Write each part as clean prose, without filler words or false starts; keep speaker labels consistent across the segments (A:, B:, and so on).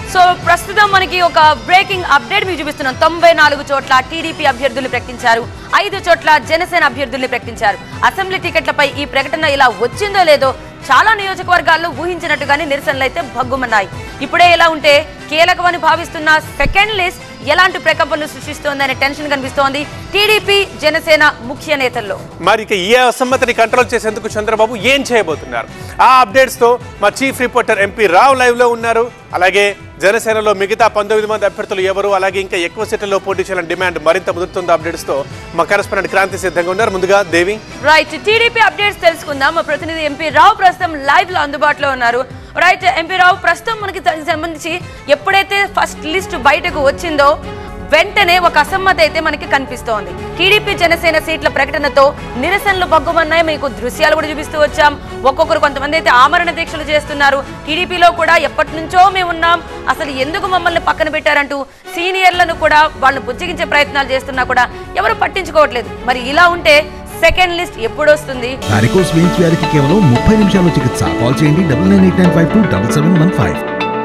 A: So ప్రస్తుతం మనకి ఒక బ్రేకింగ్ అప్డేట్ మీకు చూపిస్తున్నాం. 94 చోట్ల టీడీపీ అభ్యర్థుల్ని ప్రకటించారు, 5 చోట్ల జనసేన అభ్యర్థుల్ని ప్రకటించారు. అసెంబ్లీ టికెట్లపై ఈ ప్రకటన ఇలా వచ్చిందో లేదో చాలా నియోజకవర్గాల్లో ఊహించినట్టుగానే నిరసనలు అయితే భగ్గుమన్నాయి. ఇప్పుడే ఇలా ఉంటే కీలకమని భావిస్తున్న సెకండ్ లిస్ట్ ఎలాంటి ప్రకంపనలు సృష్టిస్తోందనే టెన్షన్ కనిపిస్తోంది టీడీపీ జనసేన ముఖ్య నేతల్లో.
B: మరి ఇక ఈ అసమ్మతిని కంట్రోల్ చేసేందుకు చంద్రబాబు ఏం చేయబోతున్నారు? ఆ అప్డేట్స్ తో మా chief reporter MP Rao live లో ఉన్నారు. అలాగే జనసేనలో మిగతా 19 మంది అభ్యర్థులు ఎవరు, అలాగే ఇంకా ఎక్కువ సీట్లలో పోటీ చేయాలని డిమాండ్ మరింత ముదురుతుంది. అప్డేట్స్ తో మా కరెస్పాండెంట్ క్రాంతి సిద్ధంగా ఉన్నారు. ముందుగా దేవి.
A: రైట్, టీడీపీ అప్డేట్స్ తెలుసుకుందాం. మా ప్రతినిధి ఎంపీ రావు ప్రస్తుతం లైవ్ లో అందుబాటులో ఉన్నారు. రైట్ ఎంపీ రావు, ప్రస్తుతం మనకి సంబంధించి ఎప్పుడైతే ఫస్ట్ లిస్ట్ బయటకు వచ్చిందో వెంటనే ఒక అసమ్మతి అయితే మనకి కనిపిస్తోంది. టీడీపీ జనసేన సీట్ల ప్రకటనతో నిరసనలు భగ్గుమన్నాయి. మీకు దృశ్యాలు కూడా చూపిస్తూ వచ్చాం. ఒక్కొక్కరు కొంతమంది అయితే ఆమరణ దీక్షలు చేస్తున్నారు. టీడీపీలో కూడా ఎప్పటి నుంచో మేము ఉన్నాం, అసలు ఎందుకు మమ్మల్ని పక్కన పెట్టారంటూ సీనియర్లను కూడా వాళ్ళని బుజ్జగించే ప్రయత్నాలు చేస్తున్నా కూడా ఎవరు పట్టించుకోవట్లేదు. మరి ఇలా ఉంటే సెకండ్ లిస్ట్ ఎప్పుడు వస్తుంది?
C: వారికోస్ వెయిన్స్ వ్యాధికి కేవలం 30 నిమిషాల్లో చికిత్స. కాల్ చేయండి 9989527715.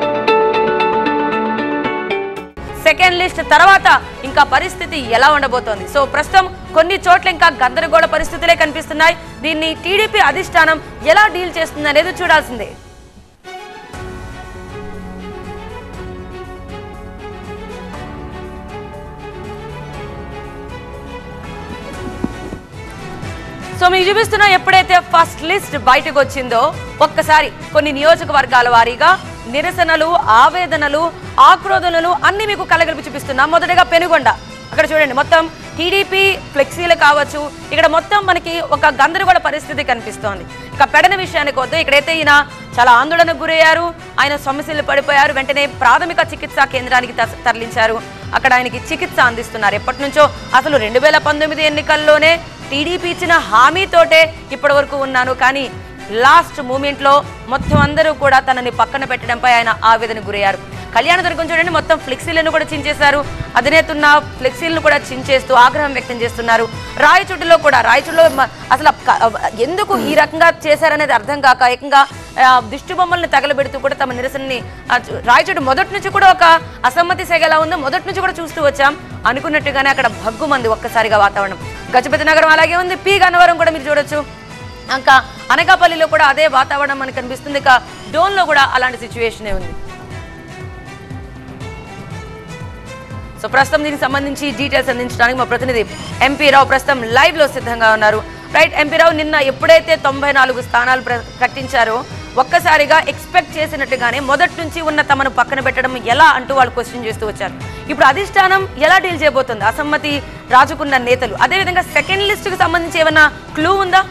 A: సెకండ్ లిస్ట్ తర్వాత ఇంకా పరిస్థితి ఎలా ఉండబోతోంది? సో ప్రస్తుతం కొన్ని చోట్ల ఇంకా గందరగోళ పరిస్థితులే కనిపిస్తున్నాయి. దీన్ని టీడీపీ అధిష్టానం ఎలా డీల్ చేస్తుంది అనేది చూడాల్సిందే. సో మీకు చూపిస్తున్నా, ఎప్పుడైతే ఫస్ట్ లిస్ట్ బయటకు వచ్చిందో ఒక్కసారి కొన్ని నియోజకవర్గాల వారీగా నిరసనలు, ఆవేదనలు, ఆక్రోధనలు అన్ని మీకు కలగలిపి చూపిస్తున్నాం. మొదటగా పెనుగొండ, అక్కడ చూడండి మొత్తం టీడీపీ ఫ్లెక్సీలు కావచ్చు, ఇక్కడ మొత్తం మనకి ఒక గందరగోళ పరిస్థితి కనిపిస్తోంది. ఇక పెడన విషయానికి వద్దు, ఇక్కడైతే ఈయన చాలా ఆందోళనకు గురయ్యారు, ఆయన సమస్యలు పడిపోయారు. వెంటనే ప్రాథమిక చికిత్సా కేంద్రానికి తరలించారు, అక్కడ ఆయనకి చికిత్స అందిస్తున్నారు. ఎప్పటి నుంచో అసలు 2019 ఎన్నికల్లోనే టీడీపీ ఇచ్చిన హామీతోటే ఇప్పటి వరకు ఉన్నాను, కానీ లాస్ట్ మూమెంట్లో మొత్తం అందరూ కూడా తనని పక్కన పెట్టడంపై ఆయన ఆవేదన గురయ్యారు. కళ్యాణదుర్గం చూడండి, మొత్తం ఫ్లెక్సీలను కూడా చించేశారు. అధినేతున్న ఫ్లెక్సీలను కూడా చించేస్తూ ఆగ్రహం వ్యక్తం చేస్తున్నారు. రాయచోటిలో కూడా, రాయచోటిలో అసలు ఎందుకు ఈ రకంగా చేశారనేది అర్థం కాక ఏకంగా దిష్టి బొమ్మల్ని తగలబెడుతూ కూడా తమ నిరసనని రాయచోటి మొదటి నుంచి కూడా ఒక అసమ్మతి సెగలా ఉందో మొదటి నుంచి కూడా చూస్తూ వచ్చాం. అనుకున్నట్టుగానే అక్కడ భగ్గుమంది ఒక్కసారిగా వాతావరణం. గజపతి నగరం అలాగే ఉంది, పి గన్నవరం కూడా మీరు చూడొచ్చు. ఇంకా అనకాపల్లిలో కూడా అదే వాతావరణం మనకు కనిపిస్తుంది. ఇక డోన్లో కూడా అలాంటి సిచ్యువేషనే ఉంది. సో ప్రస్తుతం దీనికి సంబంధించి డీటెయిల్స్ అందించడానికి మా ప్రతినిధి ఎంపీ రావు ప్రస్తుతం లైవ్ లో సిద్ధంగా ఉన్నారు. రైట్ ఎంపీ రావు, నిన్న ఎప్పుడైతే 94 స్థానాలు ప్రకటించారో ఒక్కసారిగా ఎక్స్పెక్ట్ చేసినట్టుగానే మొదటి నుంచి ఉన్న తమను పక్కన పెట్టడం ఎలా అంటూ వాళ్ళు క్వశ్చన్ చేస్తూ వచ్చారు. ఇప్పుడు అధిష్టానం ఎలా డీల్ చేయబోతుంది? అసమ్మతి రాజుకున్న నేతలు, అదేవిధంగా సెకండ్ లిస్ట్ కు సంబంధించి ఏమైనా క్లూ ఉందా?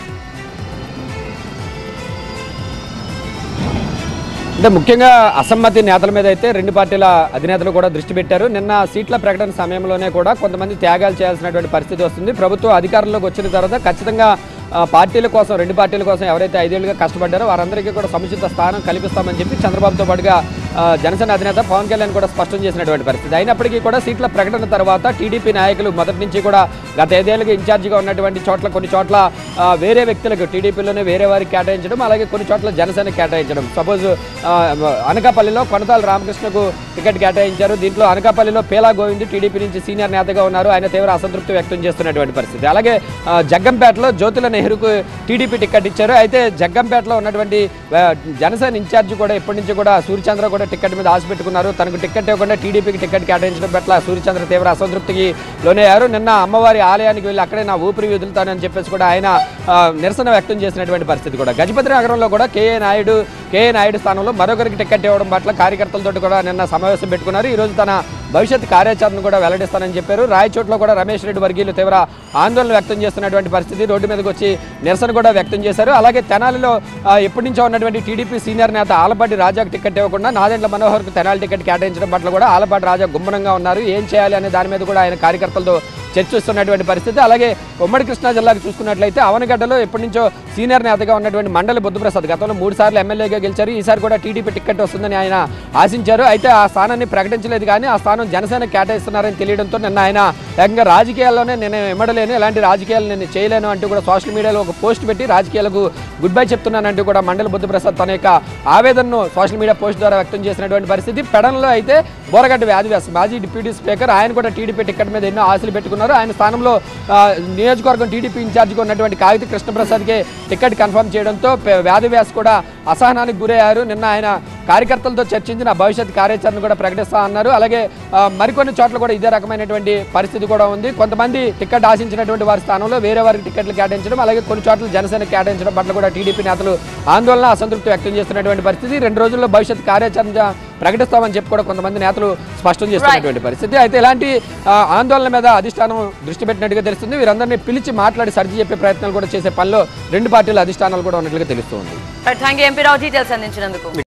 D: అంటే ముఖ్యంగా అసమ్మతి నేతల మీద అయితే రెండు పార్టీల అధినేతలు కూడా దృష్టి పెట్టారు. నిన్న సీట్ల ప్రకటన సమయంలోనే కూడా కొంతమంది త్యాగాలు చేయాల్సినటువంటి పరిస్థితి వస్తుంది. ప్రభుత్వం అధికారంలోకి వచ్చిన తర్వాత ఖచ్చితంగా పార్టీల కోసం, రెండు పార్టీల కోసం ఎవరైతే 5 ఏళ్లుగా కష్టపడ్డారో వారందరికీ కూడా సముచిత స్థానం కల్పిస్తామని చెప్పి చంద్రబాబుతో పాటుగా జనసేన అధినేత పవన్ కళ్యాణ్ కూడా స్పష్టం చేసినటువంటి పరిస్థితి. అయినప్పటికీ కూడా సీట్ల ప్రకటన తర్వాత టీడీపీ నాయకులు మొదటి నుంచి కూడా గత 5 ఏళ్లుగా ఇన్ఛార్జిగా ఉన్నటువంటి చోట్ల కొన్ని చోట్ల వేరే వ్యక్తులకు టీడీపీలోనే వేరే వారికి కేటాయించడం, అలాగే కొన్ని చోట్ల జనసేనకి కేటాయించడం. సపోజ్ అనకాపల్లిలో కొనతాల రామకృష్ణకు టికెట్ కేటాయించారు. దీంట్లో అనకాపల్లిలో పేలా గోవింద్ టీడీపీ నుంచి సీనియర్ నేతగా ఉన్నారు, ఆయన తీవ్ర అసంతృప్తి వ్యక్తం చేస్తున్నటువంటి పరిస్థితి. అలాగే జగ్గంపేటలో జ్యోతుల నెహ్రూకు టీడీపీ టికెట్ ఇచ్చారు. అయితే జగ్గంపేటలో ఉన్నటువంటి జనసేన ఇన్ఛార్జి కూడా ఇప్పటి నుంచి కూడా సూర్యచంద్ర కూడా టికెట్ మీద ఆశ పెట్టుకున్నారు. తనకు టికెట్ ఇవ్వకుండా టీడీపీకి టికెట్ కేటాయించడం పట్ల సూర్యచంద్ర తీవ్ర అసంతృప్తికి లోనయ్యారు. నిన్న అమ్మవారి ఆలయానికి వెళ్ళి అక్కడే నా ఊపిరి వదులుతానని చెప్పేసి కూడా ఆయన నిరసన వ్యక్తం చేసినటువంటి పరిస్థితి. కూడా గజపతి నగరంలో కూడా కేఏ నాయుడు స్థానంలో మరొకరికి టికెట్ ఇవ్వడం పట్ల కార్యకర్తలతో కూడా నిన్న సమావేశం పెట్టుకున్నారు. ఈరోజు తన భవిష్యత్ కార్యాచరణ కూడా వెల్లడిస్తానని చెప్పారు. రాయచోట్లో కూడా రమేష్ రెడ్డి వర్గీయులు తీవ్ర ఆందోళన వ్యక్తం చేస్తున్నటువంటి పరిస్థితి, రోడ్డు మీదకి వచ్చి నిరసన కూడా వ్యక్తం చేశారు. అలాగే తెనాలిలో ఎప్పటి నుంచో ఉన్నటువంటి టీడీపీ సీనియర్ నేత ఆలపాటి రాజాకు టికెట్ ఇవ్వకుండా నాదెండ్ల మనోహర్కు తెనాలి టికెట్ కేటాయించడం పట్ల కూడా ఆలపాటి రాజా గుమ్మనంగా ఉన్నారు. ఏం చేయాలి అనే దాని మీద కూడా ఆయన కార్యకర్తలతో చర్చిస్తున్నటువంటి పరిస్థితి. అలాగే ఉమ్మడి కృష్ణా జిల్లాకు చూసుకున్నట్లయితే అవనగడ్డలో ఎప్పటి నుంచో సీనియర్ నేతగా ఉన్నటువంటి మండలి బుద్ధప్రసాద్ గతంలో 3 సార్లు ఎమ్మెల్యేగా గెలిచారు. ఈసారి కూడా టీడీపీ టికెట్ వస్తుందని ఆయన ఆశించారు. అయితే ఆ స్థానాన్ని ప్రకటించలేదు, కానీ ఆ స్థానం స్థానం జనసేన కేటాయిస్తున్నారని తెలియడంతో నిన్న ఆయన ఏకంగా రాజకీయాల్లోనే నేను ఇమ్మడలేను, ఎలాంటి రాజకీయాలు నేను చేయలేను అంటూ కూడా సోషల్ మీడియాలో ఒక పోస్ట్ పెట్టి రాజకీయాలకు గుడ్ బై చెప్తున్నానంటూ కూడా మండల బుద్ధప్రసాద్ తన యొక్క ఆవేదనను సోషల్ మీడియా పోస్ట్ ద్వారా వ్యక్తం చేసినటువంటి పరిస్థితి. పెడన్లో అయితే బోరగడ్డ వ్యాధివ్యాస్ మాజీ డిప్యూటీ స్పీకర్ ఆయన కూడా టీడీపీ టికెట్ మీద ఎన్నో ఆశలు పెట్టుకున్నారు. ఆయన స్థానంలో నియోజకవర్గం టీడీపీ ఇన్ఛార్జిగా ఉన్నటువంటి కాగితి కృష్ణప్రసాద్కి టికెట్ కన్ఫర్మ్ చేయడంతో వ్యాధివ్యాస్ కూడా అసహనానికి గురయ్యారు. నిన్న ఆయన కార్యకర్తలతో చర్చించిన భవిష్యత్ కార్యాచరణ కూడా ప్రకటిస్తా అన్నారు. అలాగే మరికొన్ని చోట్ల కూడా ఇదే రకమైనటువంటి పరిస్థితి కూడా ఉంది. కొంతమంది టికెట్ ఆశించినటువంటి వారి స్థానంలో వేరే వారికి టికెట్లు కేటాయించడం, అలాగే కొన్ని చోట్ల జనసేన కేటాయించడం పట్ల కూడా టీడీపీ నేతలు ఆందోళన అసంతృప్తి వ్యక్తం చేస్తున్నటువంటి పరిస్థితి. 2 రోజుల్లో భవిష్యత్ కార్యాచరణ ప్రకటిస్తామని చెప్పి కూడా కొంతమంది నేతలు స్పష్టం చేస్తున్నటువంటి పరిస్థితి. అయితే ఇలాంటి ఆందోళన మీద అధిష్టానం దృష్టి పెట్టినట్టుగా తెలుస్తుంది. వీరందరినీ పిలిచి మాట్లాడి సర్ది చెప్పే ప్రయత్నాలు కూడా చేసే పనిలో 2 పార్టీల అధిష్టానాలు కూడా ఉన్నట్లుగా తెలుస్తుంది.
A: థాంక్యూ ఎంపీ రావు డీటెయిల్స్ అందించినందుకు.